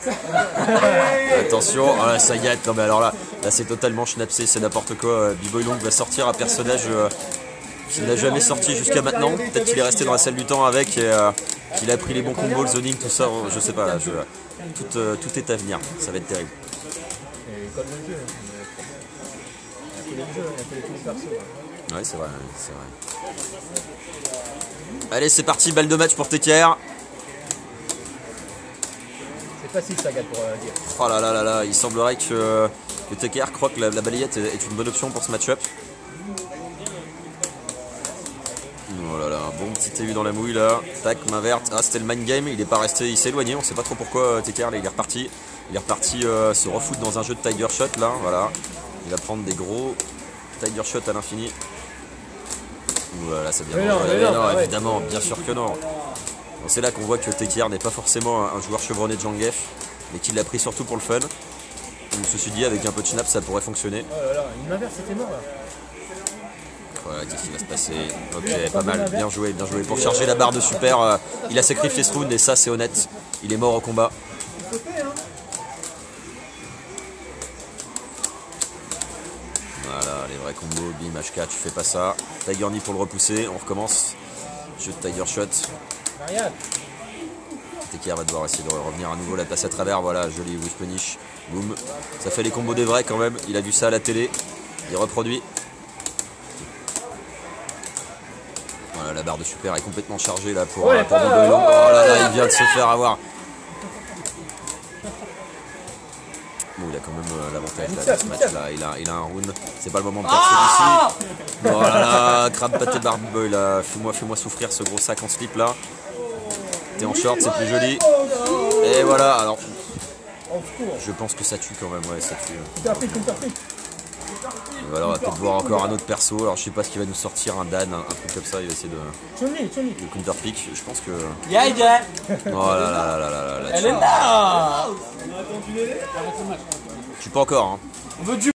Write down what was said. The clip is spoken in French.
Attention, ah, ça y est, non mais alors là c'est totalement schnapsé, c'est n'importe quoi. B-Boy Long va sortir un personnage qu'il n'a jamais sorti jusqu'à maintenant. Peut-être qu'il est resté dans la salle du temps avec et qu'il a pris les bons combos, le zoning, tout ça, je sais pas. Tout est à venir, ça va être terrible. Ouais, c'est vrai, c'est vrai. Allez, c'est parti, balle de match pour TKR. C'est facile ça, gars, pour dire. Oh là là là là, il semblerait que TKR croit que la balayette est une bonne option pour ce match-up. Oh là là, bon petit TU dans la mouille là. Tac, main verte. Ah, c'était le mind game, il est pas resté, il s'est éloigné, on sait pas trop pourquoi TKR, il est reparti. Il est reparti se refoutre dans un jeu de Tiger Shot là, voilà. Il va prendre des gros Tiger Shot à l'infini. Voilà, c'est bien. Non, évidemment, bien sûr que non. C'est là qu'on voit que TKR n'est pas forcément un joueur chevronné de Zangief, mais qu'il l'a pris surtout pour le fun. Donc, ceci dit, avec un peu de schnapp, ça pourrait fonctionner. Oh là là, une main verte, c'était mort là. Voilà, qu'est-ce qui va se passer? Ok, pas mal, bien joué, bien joué. Pour charger la barre de super, il a sacrifié ce round et ça, c'est honnête. Il est mort au combat. Voilà, les vrais combos, bim, HK, tu fais pas ça. Tiger Knee pour le repousser, on recommence. Jeu de Tiger Shot. TKR va devoir essayer de revenir à nouveau, la passe à travers, voilà, joli whiff punish, boum. Ça fait les combos des vrais quand même, il a vu ça à la télé, il reproduit. Voilà, la barre de super est complètement chargée là pour B-Boy Long. Oh là là, il vient de se faire avoir. Bon, il a quand même l'avantage là, dans ce match là, il a un round, c'est pas le moment de perdre celui-ci. Oh là là, crabe pâté B-Boy là, fais-moi souffrir ce gros sac en slip là. T'es en short, c'est plus joli. Et voilà, alors. Je pense que ça tue quand même, ouais, ça tue. Voilà, on va peut-être voir encore un autre perso. Alors je sais pas ce qu'il va nous sortir, un Dan, un truc comme ça, il va essayer de counterpick. Je pense que. Oh là là là là là là. Elle est là. Je suis pas encore, hein.